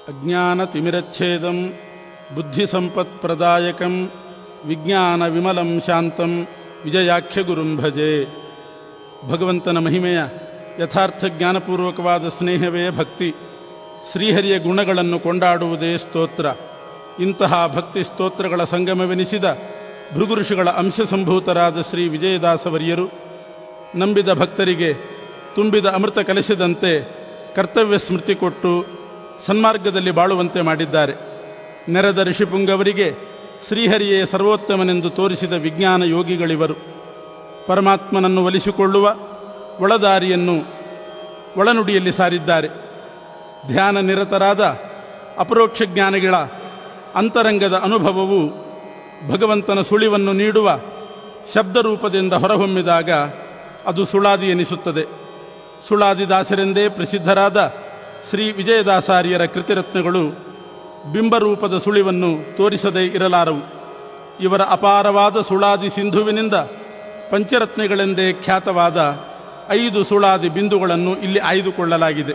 ಅಜ್ಞಾನತಿಮಿರಚ್ಛೇದಂ ಬುದ್ಧಿಸಂಪತ್ಪ್ರದಾಯಕಂ ವಿಜ್ಞಾನವಿಮಲಂ ಶಾಂತಂ ವಿಜಯಾಖ್ಯಗುರುಂ ಭಜೆ. ಭಗವಂತನ ಮಹಿಮೆಯ ಯಥಾರ್ಥ ಜ್ಞಾನಪೂರ್ವಕವಾದ ಸ್ನೇಹವೇ ಭಕ್ತಿ. ಶ್ರೀಹರಿಯ ಗುಣಗಳನ್ನು ಕೊಂಡಾಡುವುದೇ ಸ್ತೋತ್ರ. ಇಂತಹ ಭಕ್ತಿ ಸ್ತೋತ್ರಗಳ ಸಂಗಮವೆನಿಸಿದ ಭೃಗುಋಷಿಗಳ ಅಂಶಸಂಭೂತರಾದ ಶ್ರೀ ವಿಜಯದಾಸವರ್ಯರು ನಂಬಿದ ಭಕ್ತರಿಗೆ ತುಂಬಿದ ಅಮೃತ ಕಲಶದಂತೆ ಕರ್ತವ್ಯ ಸ್ಮೃತಿ ಕೊಟ್ಟು ಸನ್ಮಾರ್ಗದಲ್ಲಿ ಬಾಳುವಂತೆ ಮಾಡಿದ್ದಾರೆ. ನೆರೆದ ಋಷಿಪುಂಗವರಿಗೆ ಶ್ರೀಹರಿಯೇ ಸರ್ವೋತ್ತಮನೆಂದು ತೋರಿಸಿದ ವಿಜ್ಞಾನ ಯೋಗಿಗಳಿವರು. ಪರಮಾತ್ಮನನ್ನು ಒಲಿಸಿಕೊಳ್ಳುವ ಒಳದಾರಿಯನ್ನು ಒಳನುಡಿಯಲ್ಲಿ ಸಾರಿದ್ದಾರೆ. ಧ್ಯಾನ ನಿರತರಾದ ಅಪರೋಕ್ಷ ಜ್ಞಾನಿಗಳ ಅಂತರಂಗದ ಅನುಭವವು ಭಗವಂತನ ಸುಳಿವನ್ನು ನೀಡುವ ಶಬ್ದರೂಪದಿಂದ ಹೊರಹೊಮ್ಮಿದಾಗ ಅದು ಸುಳಾದಿ ಎನಿಸುತ್ತದೆ. ಸುಳಾದಿದಾಸರೆಂದೇ ಪ್ರಸಿದ್ಧರಾದ ಶ್ರೀ ವಿಜಯದಾಸಾರ್ಯರ ಕೃತಿರತ್ನಗಳು ಬಿಂಬರೂಪದ ಸುಳಿವನ್ನು ತೋರಿಸದೇ ಇರಲಾರವು. ಇವರ ಅಪಾರವಾದ ಸುಳಾದಿ ಸಿಂಧುವಿನಿಂದ ಪಂಚರತ್ನಗಳೆಂದೇ ಖ್ಯಾತವಾದ 5 ಸುಳಾದಿ ಬಿಂದುಗಳನ್ನು ಇಲ್ಲಿ ಆಯ್ದುಕೊಳ್ಳಲಾಗಿದೆ.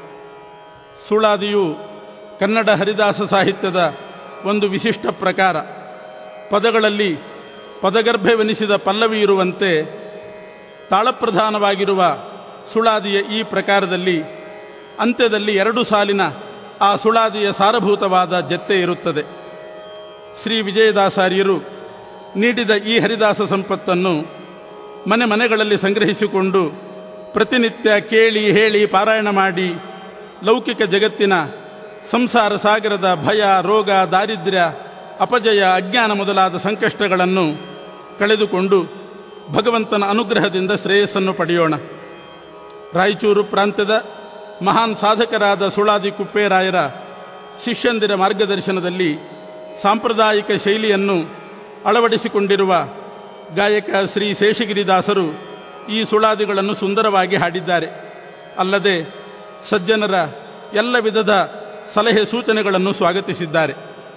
ಸುಳಾದಿಯು ಕನ್ನಡ ಹರಿದಾಸ ಸಾಹಿತ್ಯದ ಒಂದು ವಿಶಿಷ್ಟ ಪ್ರಕಾರ. ಪದಗಳಲ್ಲಿ ಪದಗರ್ಭವೆನಿಸಿದ ಪಲ್ಲವಿ ಇರುವಂತೆ ತಾಳಪ್ರಧಾನವಾಗಿರುವ ಸುಳಾದಿಯ ಈ ಪ್ರಕಾರದಲ್ಲಿ ಅಂತ್ಯದಲ್ಲಿ 2 ಸಾಲಿನ ಆ ಸುಳಾದಿಯ ಸಾರಭೂತವಾದ ಜತ್ತೆ ಇರುತ್ತದೆ. ಶ್ರೀ ವಿಜಯದಾಸಾರ್ಯರು ನೀಡಿದ ಈ ಹರಿದಾಸ ಸಂಪತ್ತನ್ನು ಮನೆ ಮನೆಗಳಲ್ಲಿ ಸಂಗ್ರಹಿಸಿಕೊಂಡು ಪ್ರತಿನಿತ್ಯ ಕೇಳಿ ಹೇಳಿ ಪಾರಾಯಣ ಮಾಡಿ ಲೌಕಿಕ ಜಗತ್ತಿನ ಸಂಸಾರ ಸಾಗರದ ಭಯ, ರೋಗ, ದಾರಿದ್ರ್ಯ, ಅಪಜಯ, ಅಜ್ಞಾನ ಮೊದಲಾದ ಸಂಕಷ್ಟಗಳನ್ನು ಕಳೆದುಕೊಂಡು ಭಗವಂತನ ಅನುಗ್ರಹದಿಂದ ಶ್ರೇಯಸ್ಸನ್ನು ಪಡೆಯೋಣ. ರಾಯಚೂರು ಪ್ರಾಂತ್ಯದ ಮಹಾನ್ ಸಾಧಕರಾದ ಸುಳಾದಿ ಕುಪ್ಪೇರಾಯರ ಶಿಷ್ಯಂದಿರ ಮಾರ್ಗದರ್ಶನದಲ್ಲಿ ಸಾಂಪ್ರದಾಯಿಕ ಶೈಲಿಯನ್ನು ಅಳವಡಿಸಿಕೊಂಡಿರುವ ಗಾಯಕ ಶ್ರೀ ಶೇಷಗಿರಿದಾಸರು ಈ ಸುಳಾದಿಗಳನ್ನು ಸುಂದರವಾಗಿ ಹಾಡಿದ್ದಾರೆ. ಅಲ್ಲದೆ ಸಜ್ಜನರ ಎಲ್ಲ ವಿಧದ ಸಲಹೆ ಸೂಚನೆಗಳನ್ನು ಸ್ವಾಗತಿಸಿದ್ದಾರೆ.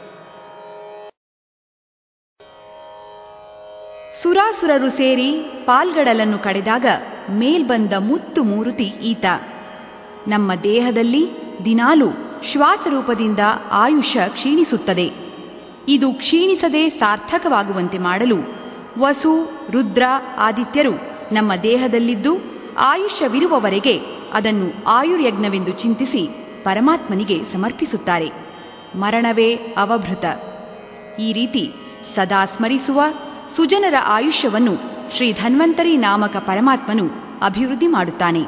ಸುರಾಸುರರು ಸೇರಿ ಪಾಲ್ಗಡಲನ್ನು ಕಡೆದಾಗ ಮೇಲ್ಬಂದ ಮುತ್ತು ಮೂರುತಿ ಈತ. ನಮ್ಮ ದೇಹದಲ್ಲಿ ದಿನಾಲೂ ಶ್ವಾಸರೂಪದಿಂದ ಆಯುಷ್ಯ ಕ್ಷೀಣಿಸುತ್ತದೆ. ಇದು ಕ್ಷೀಣಿಸದೆ ಸಾರ್ಥಕವಾಗುವಂತೆ ಮಾಡಲು ವಸು, ರುದ್ರ, ಆದಿತ್ಯರು ನಮ್ಮ ದೇಹದಲ್ಲಿದ್ದು ಆಯುಷ್ಯವಿರುವವರೆಗೆ ಅದನ್ನು ಆಯುರ್ಯಜ್ಞವೆಂದು ಚಿಂತಿಸಿ ಪರಮಾತ್ಮನಿಗೆ ಸಮರ್ಪಿಸುತ್ತಾರೆ. ಮರಣವೇ ಅವಭೃತ. ಈ ರೀತಿ ಸದಾ ಸ್ಮರಿಸುವ ಸುಜನರ ಆಯುಷ್ಯವನ್ನು ಶ್ರೀ ಧನ್ವಂತರಿ ನಾಮಕ ಪರಮಾತ್ಮನು ಅಭಿವೃದ್ಧಿ ಮಾಡುತ್ತಾನೆ.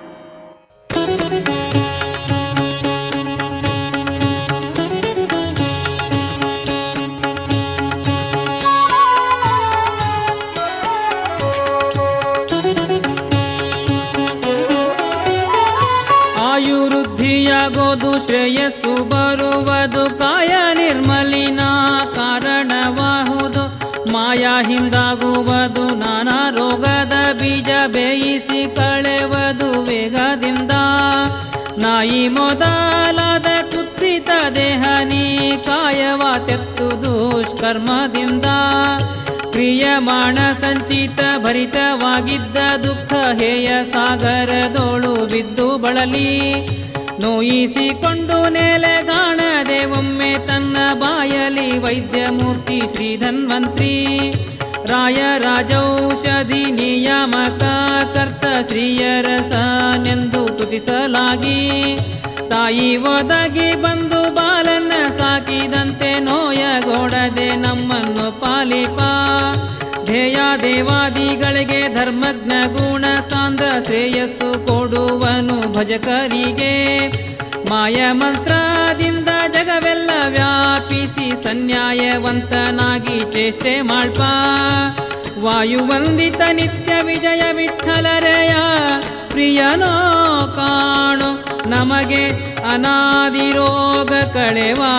ಆಯುವೃದ್ಧಿಯಾಗೋದು ಶ್ರೇಯಸ್ಸು ಬರುವುದು ಕಾಯ ನಿರ್ಮಲಿನ ಕಾರಣವಾಹುದು ಮಾಯಾ ಹಿಂದಾಗುವುದು ನಾನಾ ರೋಗದ ಬೀಜ ಬೇಯಿಸಿ ಕಳೆವುದು ವೇಗದಿಂದ ನಾಯಿ ಮೊದಲಾದ ಕುತ್ಸಿತ ದೇಹ ನೀ ಕಾಯವ ತೆತ್ತು ದುಷ್ಕರ್ಮದಿಂದ ಕ್ರಿಯಮಾಣ ಸಂಚಿತ ಭರಿತವಾಗಿದ್ದ ದುಃಖ ಹೇಯ ಸಾಗರದೋಳು ಬಿದ್ದು ಬಳಲಿ ನೋಯಿಸಿಕೊಂಡು ನೆಲೆಗಾಣದೆ ಒಮ್ಮೆ ತನ್ನ ಬಾಯಲಿ ವೈದ್ಯಮೂರ್ತಿ ಶ್ರೀ ಧನ್ವಂತ್ರಿ ರಾಯ ರಾಜೌಷಧಿ ನಿಯಾಮಕ ಕರ್ತ ಶ್ರೀಯರಸನೆಂದು ತುತಿಸಲಾಗಿ ತಾಯಿ ಒದಗಿ ಬಂದು ಬಾಲನ್ನ ಸಾಕಿದಂತೆ ನೋಯಗೋಡದೆ ನಮ್ಮನ್ನು ಪಾಲಿಪ ಧ್ಯೇಯ ದೇವಾದಿಗಳಿಗೆ ಧರ್ಮಜ್ಞ ಗುಣ ಸಾಂದ್ರ ಶ್ರೇಯಸ್ಸು ಕೊಡುವನು ಭಜಕರಿಗೆ ಮಾಯ ಮಂತ್ರದಿಂದ ಜಗವೆಲ್ಲ ವ್ಯಾಪಿಸಿ ಸನ್ಯಾಯವಂತನಾಗಿ ಚೇಷ್ಟೆ ಮಾಡ್ಪ ವಾಯುವಂದಿತ ನಿತ್ಯ ವಿಜಯ ವಿಠ್ಠಲರೆಯ ಪ್ರಿಯನೋ ಕಾಣು ನಮಗೆ ಅನಾದಿ ರೋಗ ಕಳೆವಾ.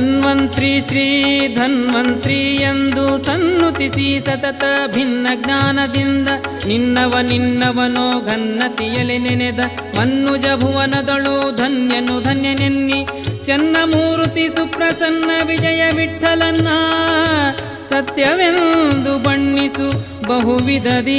ಧನ್ವಂತ್ರಿ ಶ್ರೀ ಧನ್ವಂತ್ರಿ ಎಂದು ಸನ್ನುತಿಸಿ ಸತತ ಭಿನ್ನ ಜ್ಞಾನದಿಂದ ನಿನ್ನವನೋ ಘನ್ನತಿಯಲೆ ನೆನೆದ ಮನ್ನುಜ ಭುವನದಳು ಧನ್ಯನು ಧನ್ಯನೆನ್ನಿ ಚನ್ನಮೂರ್ತಿ ಸುಪ್ರಸನ್ನ ವಿಜಯ ವಿಠಲನ್ನ ಸತ್ಯವೆಂದು ಬಣ್ಣಿಸು ಬಹುವಿಧದೀ.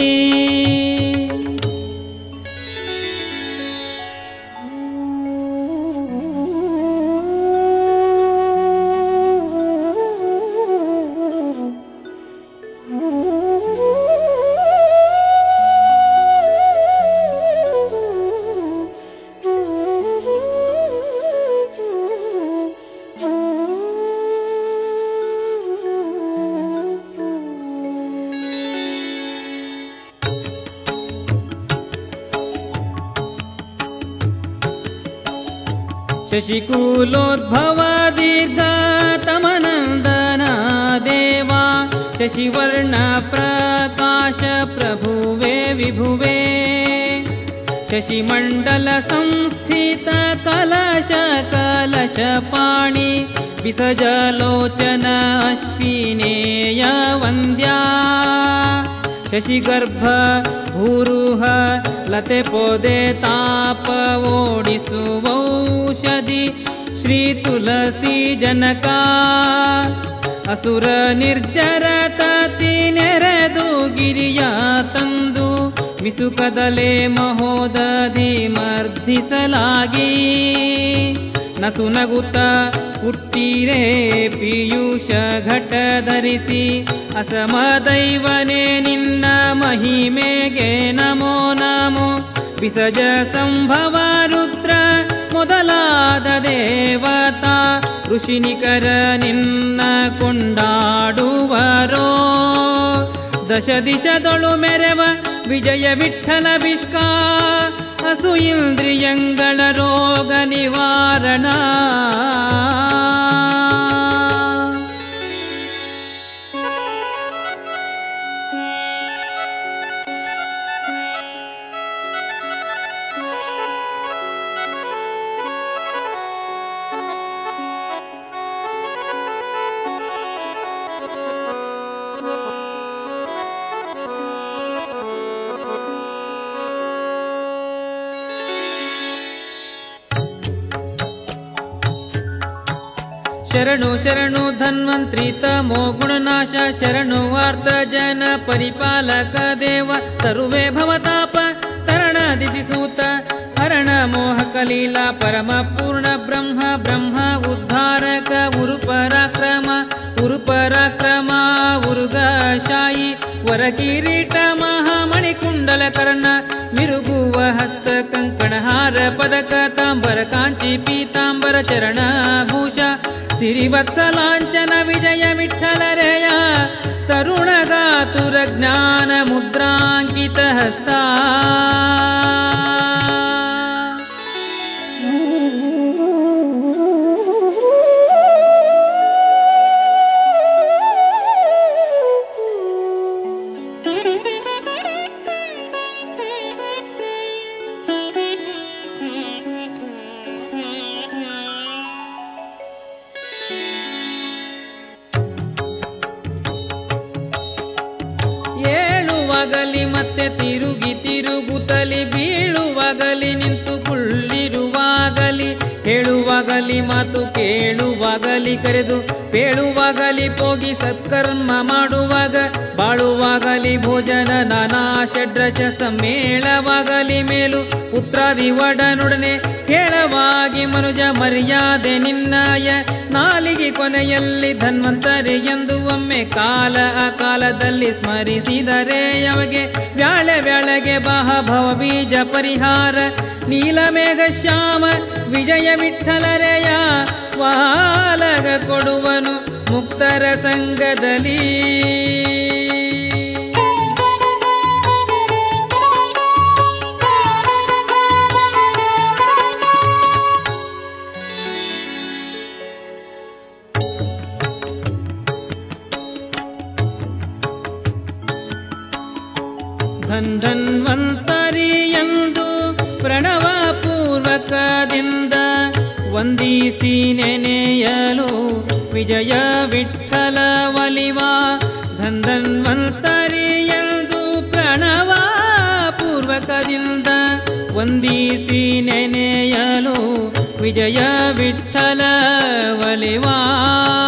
ಶಶಿಕೂಲೋದ್ಭವ ದೀರ್ಘತಮನಂದನ ದೇವಾ ಶಶಿವರ್ಣ ಪ್ರಕಾಶ ಪ್ರಭುವೇ ವಿಭುವೇ ಶಶಿಮಂಡಲ ಸಂಸ್ಥಿತ ಕಲಶ ಕಲಶ ಪಾಣಿ ವಿಸಜಲೋಚನ ಅಶ್ವಿನೇಯ ವಂದ್ಯಾ ಶಶಿಗರ್ಭ ಭೂರುಹ ಲತೆ ಪೊದೆ ತಾಪ ಓಡಿಸುವೌಷಧಿ ಶ್ರೀ ತುಳಸಿ ಜನಕ ಅಸುರ ನಿರ್ಜರ ತತಿ ನೆರೆದು ಗಿರಿಯ ತಂದು ವಿಸುಕದಲೆ ಮಹೋದಧಿ ಮರ್ಧಿಸಲಾಗಿ ನಸುನಗುತ್ತ ಹುಟ್ಟಿರೇ ಪೀಯೂಷ ಘಟ ಧರಿಸಿ ಅಸಮದೈವನೇ ನಿನ್ನ ಮಹಿಮೆಗೆ ನಮೋ ನಮೋ ವಿಸಜ ಸಂಭವ ರುದ್ರ ಮೊದಲಾದ ದೇವತಾ ಋಷಿನಿಕರ ನಿನ್ನ ಕೊಂಡಾಡುವರೋ ದಶ ದಿಶದೊಳು ಮೆರವ ವಿಜಯ ವಿಠಲ ವಿಷ್ಕಾ ಅಸು ಇಂದ್ರಿಯಂಗಳ ರೋಗ ನಿವಾರಣ ಶರಣು ಶರಣು ಧನ್ವಂತ್ರಿ ತಮೋ ಗುಣನಾಶ ಶರಣು ವಾರ್ತ ಜನ ಪರಿಪಾಲಕ ದೇವ ತರುವೆ ಭವತಾಪ ತರಣ ದಿತಿಸೂತ ಹರಣ ಮೋಹಕ ಲೀಲಾ ಪರಮ ಪೂರ್ಣ ಬ್ರಹ್ಮ ಬ್ರಹ್ಮ ಉದ್ಧಾರಕ ಉರುಪರಾಕ್ರಮ ಉರುಪರಾಕ್ರಮ ಉರುಗಶಾಯಿ ವರಕಿರೀಟ ಮಹಾಮಣಿ ಕುಂಡಲ ಕರ್ಣ ಮಿರುಗುವ ಹಸ್ತ ಕಂಕಣಹಾರ ಪದಕ ತಾಂಬರ ಕಾಂಚಿ ಪೀತಾಂಬರ ಚರಣ ಭೂಷ ಸಿರಿವತ್ಸಲಾಂಚನ ವಿಜಯ ವಿಠಲರೆಯ ತರುಣಗಾತುರ ಜ್ಞಾನ ಮುದ್ರಾಂಕಿತ ಹಸ್ತ ಮತ್ತೆ ತಿರುಗಿ ತಿರುಗುತ್ತಲಿ ಬೀಳುವಾಗಲಿ ನಿಂತು ಕುಳ್ಳಿರುವಾಗಲಿ ಹೇಳುವಾಗಲಿ ಮಾತು ಕೇಳುವಾಗಲಿ ಕರೆದು ಪೇಳುವಾಗಲಿ ಪೋಗಿ ಸತ್ಕರ್ಮ ಮಾಡುವಾಗ ಬಾಳುವಾಗಲಿ ಭೋಜನ ನಾನಾ ಷಡ್ರಶ ಸಮ್ಮೇಳವಾಗಲಿ ಮೇಲು ಪುತ್ರಾದಿ ಒಡನೊಡನೆ ಕೇಳವಾಗಿ ಮನುಜ ಮರ್ಯಾದೆ ನಿನ್ನಯ ನಾಲಿಗೆ ಕೊನೆಯಲ್ಲಿ ಧನ್ವಂತರಿ ಎಂದು ಒಮ್ಮೆ ಕಾಲ ಆ ಕಾಲದಲ್ಲಿ ಸ್ಮರಿಸಿದರೆ ಅಮಗೆ ವ್ಯಾಳೆ ವ್ಯಾಳೆಗೆ ಬಾಹ ಭವ ಬೀಜ ಪರಿಹಾರ ನೀಲಮೇಘ ಶ್ಯಾಮ ವಿಜಯ ವಿಠಲರೆಯ ವಾಲಗ ಕೊಡುವನು ಮುಕ್ತರ ಸಂಘದಲ್ಲಿ ಧನ್ವಂತರಿ ಎಂದು ಪ್ರಣವ ಪೂರ್ವಕದಿಂದ ವಂದಿಸಿ ನೆನೆಯಲು ವಿಜಯ ವಿಠಲ ಒಲಿವಾ ಧನ್ವಂತರಿ ಎಂದು ಪ್ರಣವ ಪೂರ್ವಕದಿಂದ ವಂದಿಸಿ ನೆನೆಯಲು ವಿಜಯ ವಿಠಲ ಒಲಿವಾ